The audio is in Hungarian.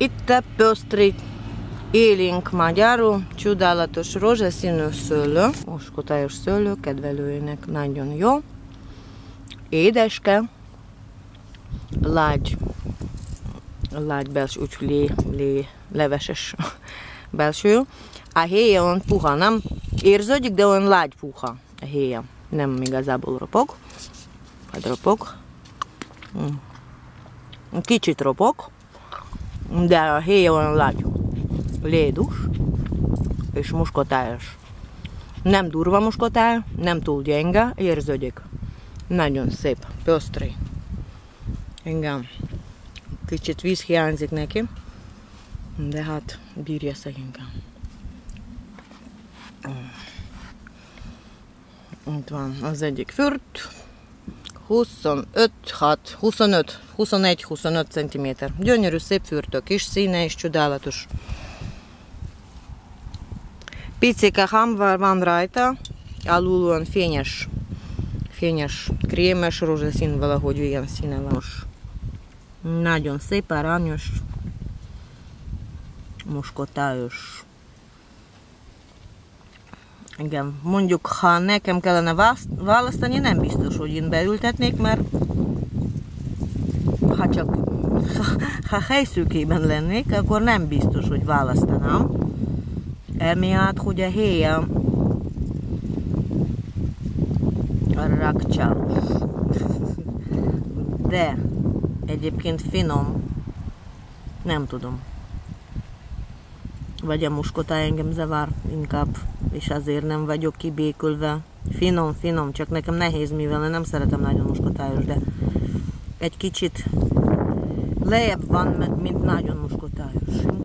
Itt a PJOSZTRIJ élénk magyarul, csodálatos rózsaszínű szőlő, moskotályos szőlő, kedvelőinek nagyon jó, édeske, lágy belső, úgyhogy leveses belső. A héja olyan puha, nem érződik, de olyan lágy puha a héja. Nem igazából ropog, vagy ropog. Kicsit ropog, de a héja olyan lágy, lédus és muskotályos. Nem durva muskotály, nem túl gyenge, érződik. Nagyon szép, PJOSZTRIJ. Igen, kicsit víz hiányzik neki, de hát bírja szegényken. Itt van az egyik fürt, 21-25 cm. Gyönyörű, szép fürtök is, színe is csodálatos. Picike hamvar van rajta, alul olyan fényes, krémes rózsaszín, valahogy ilyen színe van. Nagyon szép, aranyos, muskotályos. Igen, mondjuk, ha nekem kellene választani, nem biztos, hogy én beültetnék, mert ha helyszűkében lennék, akkor nem biztos, hogy választanám. Emiatt, hogy a héja rakcsálós. De egyébként finom, nem tudom. Vagy a muskotály engem zavar inkább, és azért nem vagyok kibékülve. Finom, csak nekem nehéz, mivel nem szeretem nagyon muskotályos, de egy kicsit lejjebb van, mint nagyon muskotályos.